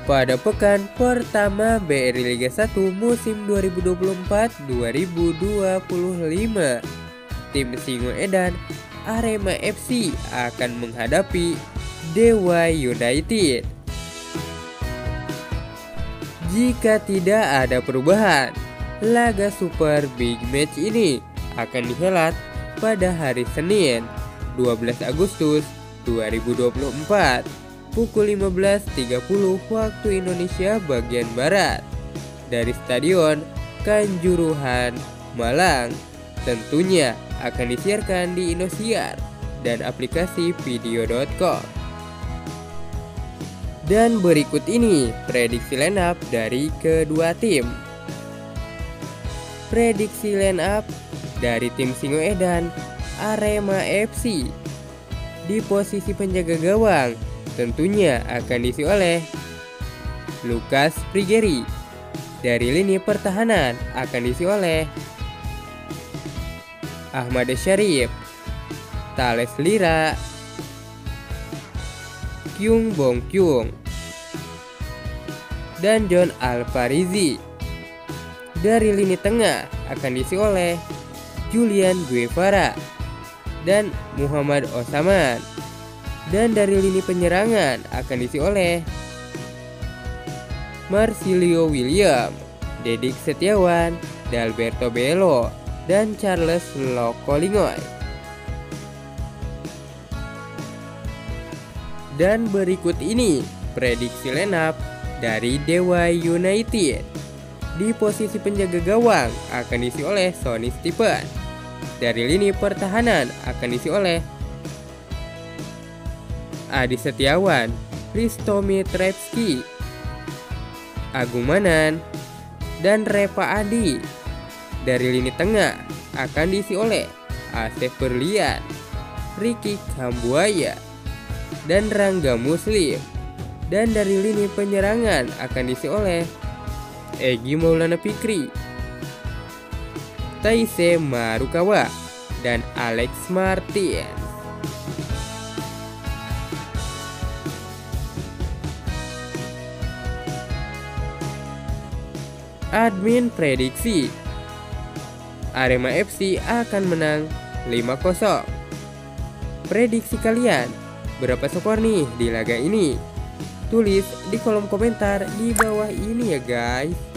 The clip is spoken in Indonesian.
pada pekan pertama BRI Liga 1 musim 2024-2025. Tim Singoedan Arema FC akan menghadapi Dewa United. Jika tidak ada perubahan, laga Super Big Match ini akan dihelat pada hari Senin 12 Agustus 2024 pukul 15.30 waktu Indonesia bagian Barat dari Stadion Kanjuruhan, Malang. Tentunya akan disiarkan di Indosiar dan aplikasi video.com. Dan berikut ini prediksi line up dari kedua tim. Prediksi line up dari tim Singoedan Arema FC. Di posisi penjaga gawang tentunya akan diisi oleh Lucas Frigeri. Dari lini pertahanan akan diisi oleh Ahmad Syarif, Thales Lira, Kyung Bong Kyung, dan John Alfarizi. Dari lini tengah akan diisi oleh Julian Guevara dan Muhammad Osaman. Dan dari lini penyerangan akan diisi oleh Marsilio William, Dedik Setiawan, Dalberto Bello, dan Charles Lokolingoy. Dan berikut ini prediksi line up dari Dewa United. Di posisi penjaga gawang akan diisi oleh Sonny Stephen. Dari lini pertahanan akan diisi oleh Adi Setiawan, Risto Mitrevski, Agung Manan, dan Reva Adi. Dari lini tengah akan diisi oleh Asef Berlian, Ricky Kambuaya, dan Rangga Muslim. Dan dari lini penyerangan akan diisi oleh Egy Maulana Fikri, Taise Marukawa, dan Alex Martin. Admin prediksi Arema FC akan menang 5-0. Prediksi kalian, berapa skor nih di laga ini? Tulis di kolom komentar di bawah ini ya guys.